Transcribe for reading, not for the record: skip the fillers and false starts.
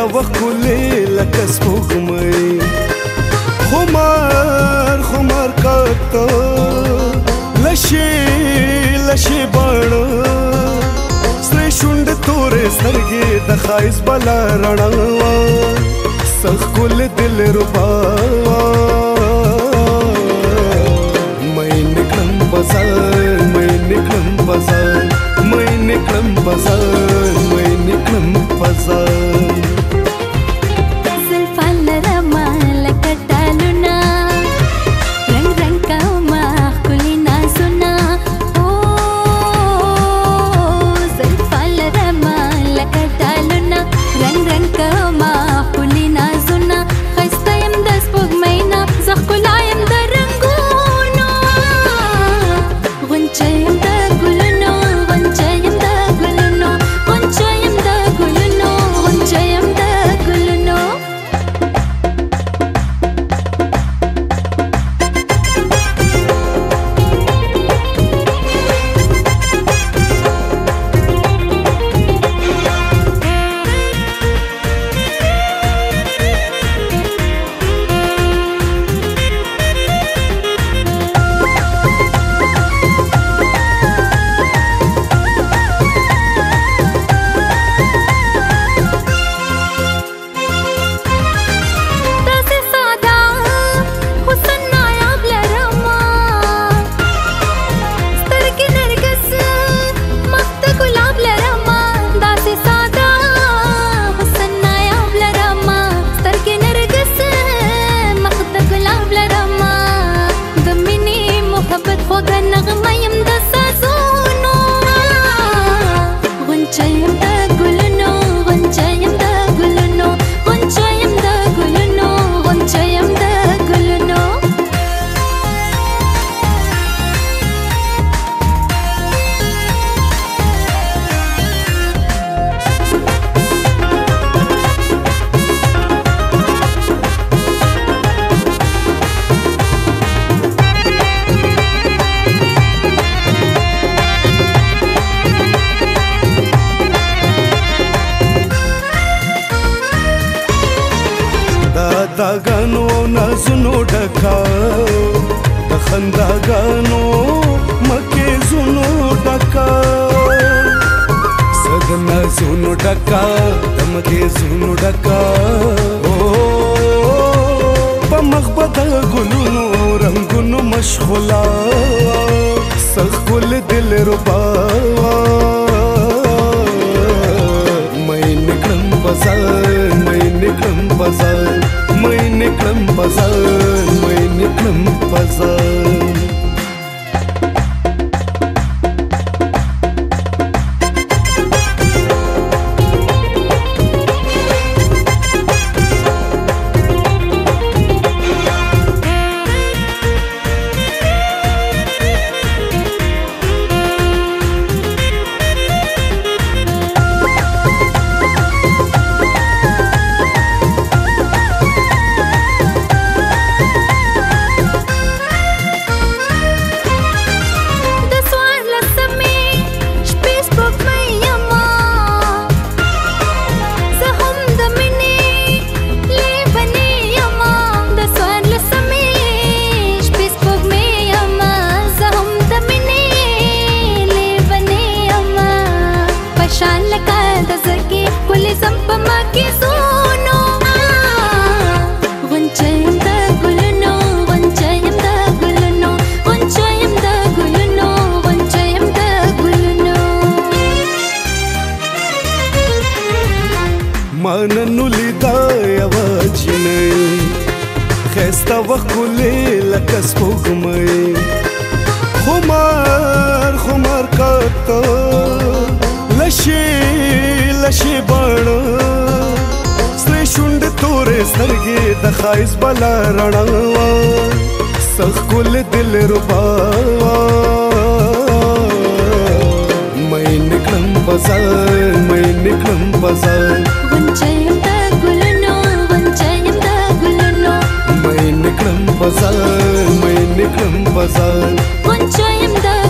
خسته وخولې لکه سپوږمۍ خمار کاته لشي باڼه سرې شونډې تورې سترګې د ښایست بله رڼا سخت ښکل دلربا مینې کړم بازار مینې کړم بازار مینې کړم بازار مینې کړم بازار داګانو نازونو ډکا د خنداګانو مکه زونو ډکا صد نازونو ډکا د مکه زونو ډکا او په مخبد ګلونو رنگونو مشغولا سخول دلربا مینې کړم بازار مینې کړم بازار مینې کړم بازار مینې کړم بازار ماننو لیدا یوه جینۍ ښایسته وښکلې لکه سپوږمۍ خمار کاته لشي باڼه سرې شونډې تورې سترګې د ښایست بله رڼا سخت ښکل دلربا مینې کړم بازار مینې کړم بازار غنچیم د ګلونو مینې کړم بازار مینې کړم بازار غنچیم د